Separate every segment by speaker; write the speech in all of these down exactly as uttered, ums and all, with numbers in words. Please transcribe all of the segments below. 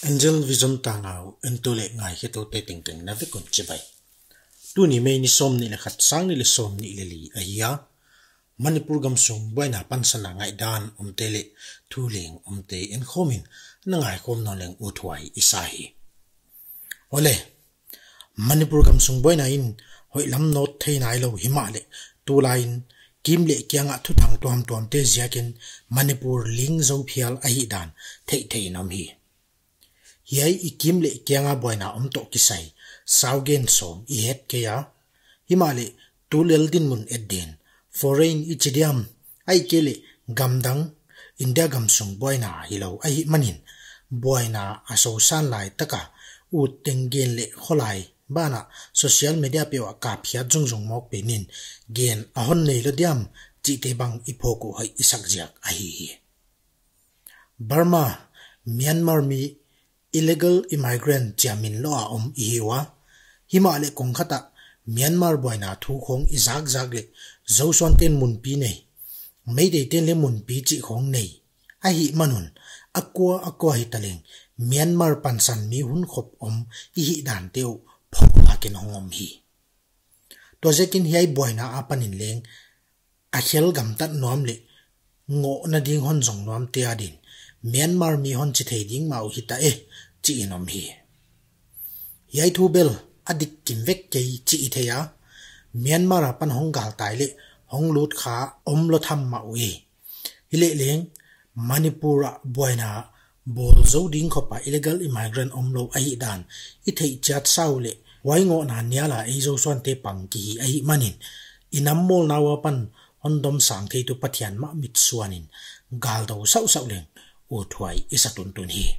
Speaker 1: Angel vision tangau entule ngai ke to te ting ting na vikon chibai tu ni me ni som ni le khat sang ni le som ni le li aya Manipur gam sum boina pansana ngai dan umtele thuling umte en khomin na ngai khom no leng uthwai isahi ole Manipur gam sum boina in hoi lam no thei nai lo himale tu lain kim le kyanga thu thang tom tom te ziakin Manipur ling zo phial ahi dan thei thei nam hi yai ikim le kyanga boina umto kisai saugen som i het ke ya himale tulel din mun edden foreign ichidiam ai kele gamdang india gamsung boina hilo ai manin boina aso san lai taka u tengen le kholai bana social media pe wa ka phia jung jung mok pe nin gen ahon nei lo diam chi te bang iphoko hai isak jak ai Burma Myanmar mi illegal immigrant jamin lo a om iwa himale kongkhata Myanmar boina thu khong izak zak le zo son ten mun pi nei mei de ten le mun pi chi khong nei a hi manun akwa akwa hi taleng Myanmar pansan mi hun khop om i hi dan teu phokla ken hongom hi to jekin hi boina apanin leng a khel gam tat nom le ngo na ding hon jong nom te adin Myanmar mi hon chi thei ding mau hi ta e chi inom hi yai thu bel adik kim vek ke chi theya Myanmar pan hong gal tai le hong lut kha om lo tham ma wi hile leng Manipur boina bol zo ding khopa illegal immigrant om lo ai dan i thei chat sau le wai ngo na nya la ei zo son te pang ki ai manin inam mol na wa pan hon dom sang thei tu pathian ma mit suanin gal do sau sau leng u thwai isatun tun hi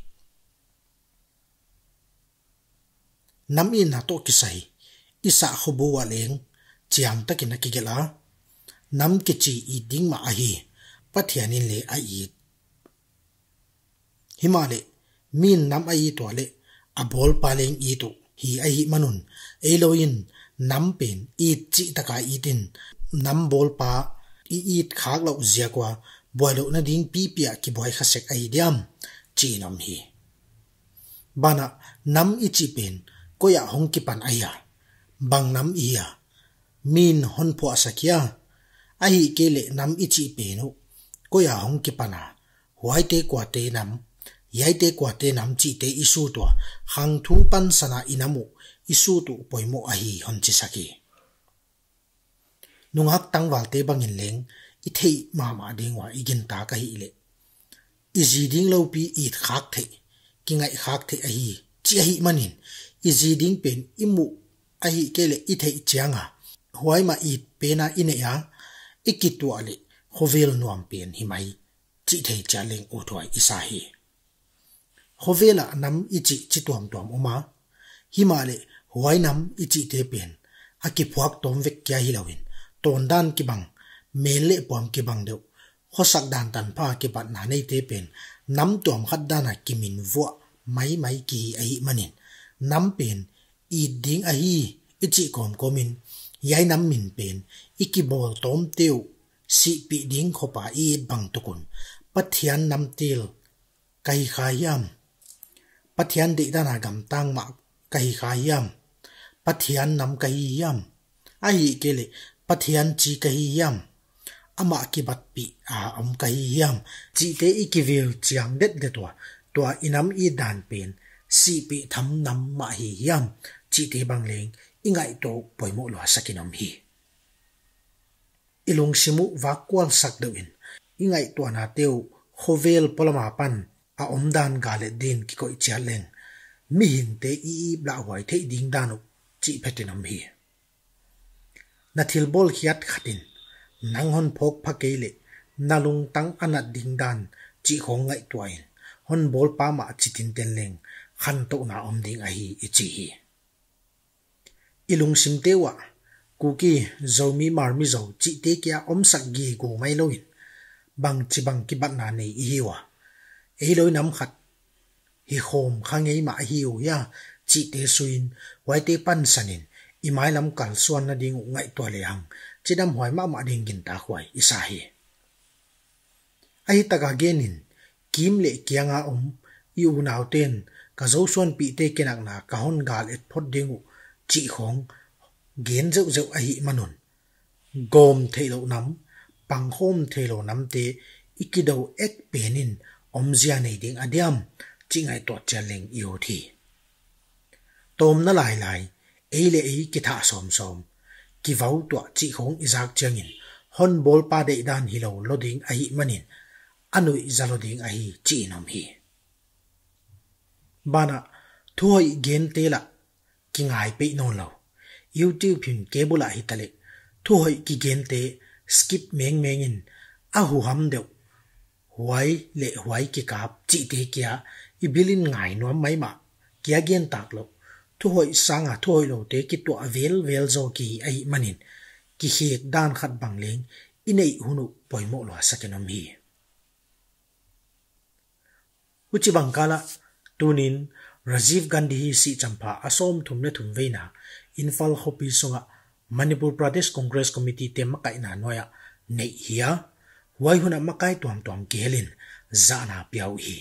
Speaker 1: nam in na to kisai isa khobu wa leng chiam takina kigela nam kichi i ding ma ahi pathianin le ai himale min nam ai to le abol paleng i to hi ai manun eloin nam pen i chi taka itin nam bol pa i it khak lo zia kwa boilo na ding pi pia ki boy khasek ai diam chi nam hi bana nam i chi pen koya hong ki pan aya bang nam iya min hon pho sakya ahi kele nam i chi pe no koya hong ki pana huai te kwa te nam yai te kwa te nam chi te isu to hang thu pan sana inamu isu tu poimo ahi hon chi saki nungak tangwal te bangin leng i thei ma ma ding wa igin ta ka hi le izi ding lo pi i khak the ki ngai khak the ahi chi ahi manin izi ding pen imu ahi kele i thei chianga huai ma i pena ine ya ikitu ale hovel nuam pen himai chi thei chaleng o thoi isahi hovela nam ichi chi tuam tuam uma himale huai nam ichi te pen aki phuak tom vek kya hilawin ton dan ki bang mele pom ki bang deu khosak dan tan pha ki pat na nei te pen nam tuam khat dana kimin vo mai mai ki ai manin nam pen i ding ai ichi kom komin yai nam min pen ikibol tom teu si pi ding khopa i bang tukun pathian nam til kai khayam pathian de dana gam tang ma kai khayam pathian nam kai yam ai kele pathian chi kai yam ama ki bat pi a om kai yam chi te ikivil chiang det de to to inam i dan pen si pi tham nam ma hi yam chi te bang leng ingai to poimo lo sakinam hi ilung simu vakwal sak dewin ingai to na teu khovel polama pan a omdan gale din ki ko chaleng mi hin te i bla hoi thei ding danu chi phetinam hi na thil bol khiat khatin nanghon phok phakele nalung tang anat ding dan chi khong ngai twain hon bol pa ma chitin ten leng khan to na om ding a hi ichi hi ilung sim tewa kuki zomi marmi zo chi te kya om sak gi go mai loin bang chi bang ki bat na nei hi wa ei loi nam khat hi khom khangei ma hi u ya chi te suin wai te pan sanin imai lam kal suan na ding ngai to le hang chidam hoi ma ma ding gin ta khwai isa hi ai taka genin kim le kianga om yu naw ten ka zo suan pi te kenak na ka hon gal et phot dingu chi khong gen zeu zeu a hi manun gom thelo nam pang hom thelo nam te ikido ek penin omzia nei ding adiam chingai to chaleng io thi tom na lai lai eile ei ki tha som som ki vau to chi khong izak changin hon bol pa de dan hilo loading a hi manin anui zaloding a hi chi nom hi bana thoi gen tela ki ngai pe non lo YouTube phin kebula hi tale thoi ki gen te skip meng mengin a hu ham deu huai le huai ki kap chi te kya ibilin ngai no mai ma kya gen tak lo thoi sanga thoi lo te ki to avel vel zo ki ai manin ki hek dan khat bangleng inei hunu poimo lo sakenom hi uchi bangkala tunin Rajiv Gandhi hi si champa asom thumne thumveina infal hopi songa Manipur Pradesh Congress Committee te makai na noya nei hiya huai huna makai tuam tuam kelin zana piau hi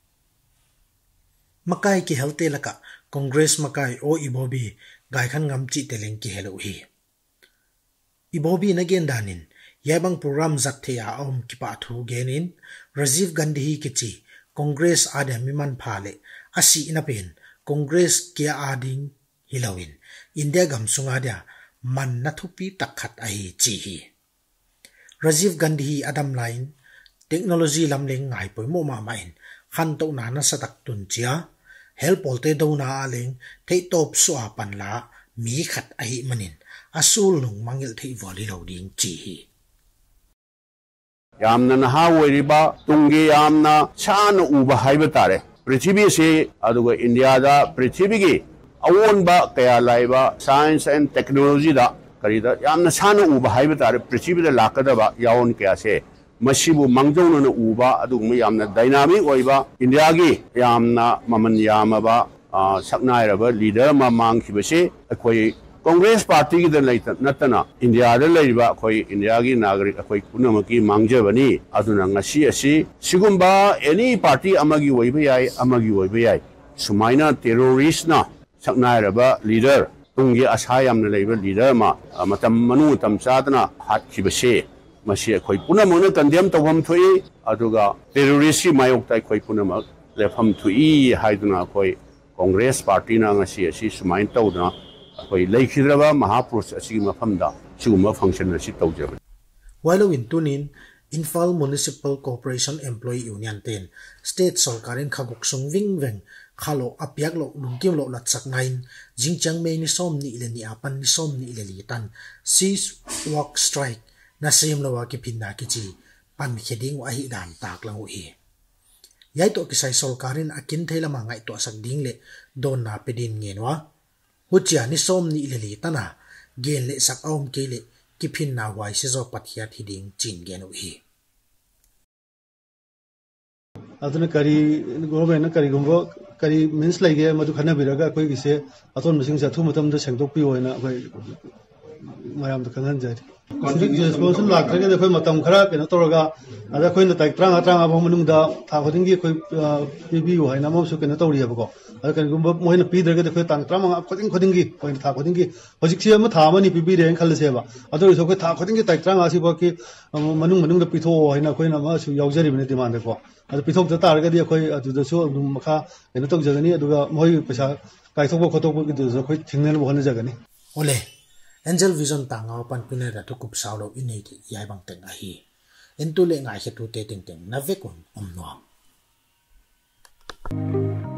Speaker 1: makai ki helte laka Congress makai o ibobi gai khan ngam chi teleng ki helo hi ibobi na gen danin yabang program zak theya om ki pa thu genin Rajiv Gandhi hi kichi Congress ada miman phale asi ina pen Congress kia ading hilawin India gam sunga dia man na thupi takhat ai chi hi Rajiv Gandhi adam line technology lamleng ngai poimo ma main khan to na na satak tun chia help polte do na aleng thei top swa pan la mi khat ai manin asul nung mangil thei voli loading chi hi
Speaker 2: yamna naha oiriba tungi yamna chana uba haiba tare prithvi se aduga India da prithvi gi awonba kaya laiba science and technology da karida yamna chana uba haiba tare prithvi da lakada ba yawon kaya se masibu mangjong na uba adugma yamna dynamic oiba India gi yamna maman yama ba saknai raba leader ma mang khibase akoi Congress Party ki dan laita natana India da laiba khoi India gi nagarik khoi punamaki mangjabani aduna ngasi asi sigumba any party amagi oiba yai amagi oiba yai sumaina terrorist na saknai raba leader tungi asayam na laiba leader ma matam manu tam sadana hat khibase masi khoi punamona kandem tawam thui aduga terrorist mayok tai khoi punama lefam thui haiduna khoi Congress Party na ngasi asi sumain tawna khoi leikhidaba mahapurus asi mafamda siguma function asi tawjaba
Speaker 1: wailo intunin Infal Municipal Corporation Employee Union ten state sarkarin khaguk sung wing weng khalo apyak lo lungkim lo latsak nain jingchang me ni som ni ile ni apan ni som ni ile litan cease work strike na sem lo wa ki pinna ki chi pan kheding wa hi dan tak lang hi yai to ki sai sarkarin akin thela ma ngai to sak ding le don na pedin ngenwa huchia ni som ni ile litana gen le sak om ke le ki phin na wai se zo pathia thiding chin gen hi
Speaker 3: aduna kari government kari gombo kari means like madu khana biraga koi gise aton mising sa thu matam da sengdok pi hoina koi mayam da khanan jari responsible lakre de koi matam khara kena toraga ada koi na tai trang trang abo manung da tha khoding gi koi pbi hoina mom su kena tori abo ko ada kari gombo moina pi daga de koi tang trang khoding khoding gi koi tha khoding gi hojik si ma tha mani pbi re khal se ba ado so koi tha khoding gi tai trang asi ba ki manung manung da pi tho hoina koi na ma su yaujari bne demand ko ada pithok ta tar ga di khoi adu da so dum makha ena tok jagani aduga moi pesa kai thok ko thok ko du so khoi thingnen bo hana jagani
Speaker 1: ole Angel Vision tanga pan pune ra to kup saulo inei ki yai bang teng a hi entu le ngai he tu te ting ting na ve kun om no